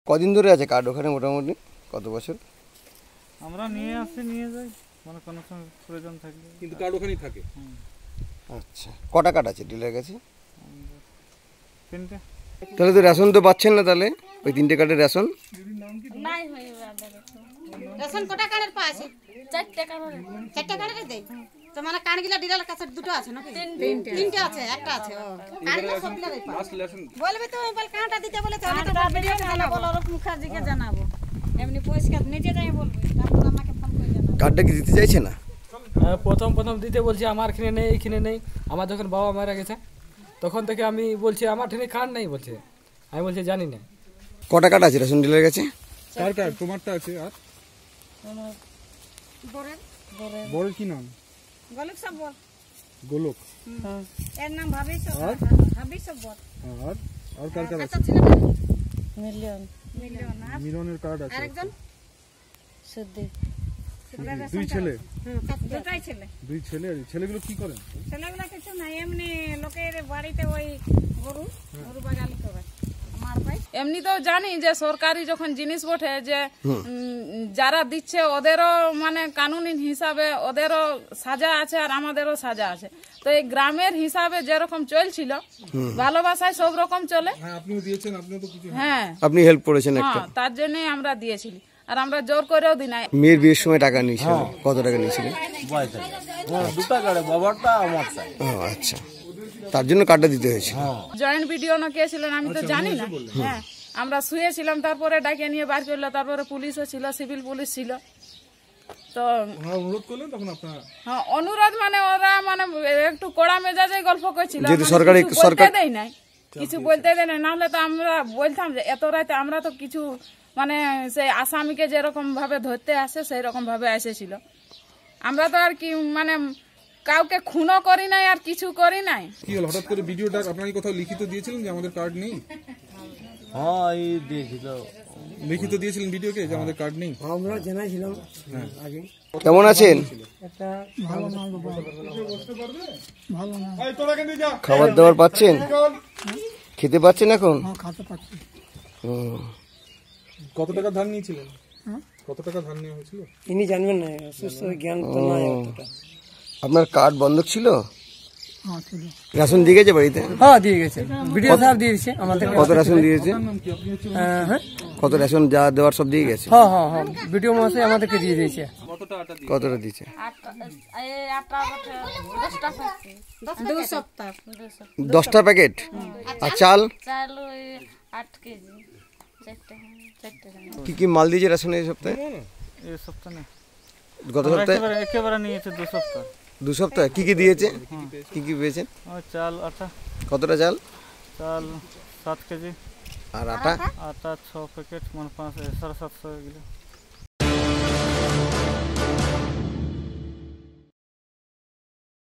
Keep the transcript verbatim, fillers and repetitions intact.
কদিন ধরে আছে কার্ড ওখানে মোটামুটি কত বছর? আমরা নিয়ে আসি নিয়ে যাই মানে কোনো সময় প্রয়োজন থাকলে, কিন্তু কার্ড ওখানেই থাকে। আচ্ছা, কটা কার্ড আছে ডিলার কাছে? তিনটে। তাহলে তো রেশন তো পাচ্ছেন না, তাহলে ওই তিনটে কার্ডের রেশন নাই হয় রেশন কোটা কার্ডের পাশে চারটে কার্ড চারটে কার্ডের দেই তো মানে কার্ডগুলো ডিলারের কাছে দুটো আছে নাকি? তিনটে তিনটে আছে, একটা আছে ও কার্ডগুলো সব ডিলারের পাশে। বলবে তো বল কার্ডটা দিতে বলে তো আমি তো ভিডিওতে জানাবো, বলরক মুখার্জিকে জানাবো, এমনি পরিষ্কার নিজে যাই বলবে, তারপর আমাকে ফোন করে জানাবো। কার্ডটা কি দিতে চাইছে না? প্রথম প্রথম দিতে বলছি আমার এখানে নেই এইখানে নেই, আমার যখন বাবা মারা গেছে তখন থেকে আমি বলছি আমার এখানে কার্ড নেই বলছে, আমি বলছি জানি না। কটা কার্ড আছে রেশন ডিলারের কাছে? কার কার্ড তোমারটা আছে? আর বরের বড় কি নাম? গোলক সব বল গোলক। এর নাম ভাবি সব ভাবি সব বল। আর আর কার কার আছে? মিলিয়ন মিলিয়ন আর মিলনের কার্ড আছে। আরেকজন সুদ্দি দুই ছেলে? হুম, দুটাই ছেলে। দুই ছেলে। ছেলেগুলো কি করেন? ছেলেগুলো কিছু না, এমনি লোকের বাড়িতে ওই গরু গরু বাগালি করে। আমার ভাই এমনিতেও জানি যে সরকারি যখন জিনিস ওঠে যে যারা দিচ্ছে ওদেরও মানে কানুনি হিসাবে ওদেরও সাজা আছে আর আমাদেরও সাজা আছে, তো এই গ্রামের হিসাবে যেরকম চলছিল ভালোবাসায় সব রকম চলে। হ্যাঁ, আপনিও দিয়েছেন, আপনিও তো কিছু। হ্যাঁ, আপনি হেল্প করেছেন একটা। হ্যাঁ, তার জন্যই আমরা দিয়েছিলি, আর আমরা জোর করেও দিই নাই। মেয়ের বিয়ের সময় টাকা নিয়েছিল, কত টাকা নিয়েছিলেন? দুটা কার্ডে বাবারটা আমারটা। ও আচ্ছা, তার জন্য কার্ডটা দিতে হয়েছে। জয়েন্ট ভিডিও না কে ছিলেন আমি তো জানি না। হ্যাঁ, আমরা শুয়েছিলাম, তারপরে ডাকে নিয়ে বার করলো, তারপরে পুলিশও ছিল, সিভিল পুলিশ ছিল। তো অনুরোধ করলেন তখন আপনারা? হ্যাঁ, অনুরোধ মানে ওরা মানে একটু কড়া মেজাজে গল্প করছিল, যেহেতু মানে সরকারি কিছু সরকার বলতে দেয় নাই, কিছু বলতে দেয় নাই, নাহলে তো আমরা বলতাম যে এত রাতে আমরা তো কিছু মানে সেই আসামিকে যেরকম ভাবে ধরতে আসে সেই রকম ভাবে এসেছিল। আমরা তো আর কি মানে কাউকে খুনও করি নাই আর কিছু করি নাই। কি হলো হঠাৎ করে ভিডিওটা? আপনার কি কোথাও লিখিত দিয়েছিলেন যে আমাদের কার্ড নেই? হ্যাঁ, এই দিয়েছিল, লিখিত দিয়েছিলেন ভিডিওকে যে আমাদের কার্ড নেই? আমরা জানাইছিলাম আগে। কেমন আছেন? খাবার দাবার পাচ্ছেন? খেতে পাচ্ছেন এখন? হুম। কত টাকা ধার নিয়েছিলেন? কত টাকা ধার নেওয়া হয়েছিল? ইনি জানবেন না, সুস্থ জ্ঞান তো নাই অতটা। আপনার কার্ড বন্ধক ছিল? রেশন দিয়ে গেছে বাড়িতে? হ্যাঁ, দিয়ে গেছে, ভিডিও সাহেব দিয়ে দিয়েছে আমাদের। কত রেশন দিয়েছে? হ্যাঁ, কত রেশন যা দেওয়ার সব দিয়ে গেছে? হ্যাঁ হ্যাঁ হ্যাঁ, ভিডিও মহাশয় আমাদেরকে দিয়ে দিয়েছে। কতটা দিয়েছে? দু সপ্তাহ দশটা প্যাকেট। আর চাল? চাল ওই আট কেজি চারটে চারটে। কি কি মাল দিয়েছে রেশনে এই সপ্তাহে? এই সপ্তাহে না, গত সপ্তাহে একেবারে একেবারে নিয়েছে দু সপ্তাহ। দু সপ্তাহে কি কি দিয়েছে? কি কি পেয়েছেন? ওই চাল আটা। কতটা চাল? চাল সাত কেজি। আর আটা? আটা ছ প্যাকেট, মানে পাঁচ সাড়ে সাতশো এগুলো।